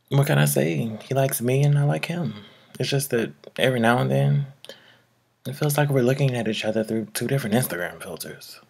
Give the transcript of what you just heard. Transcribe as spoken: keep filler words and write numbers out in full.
What can I say? He likes me and I like him. It's just that every now and then, it feels like we're looking at each other through two different Instagram filters.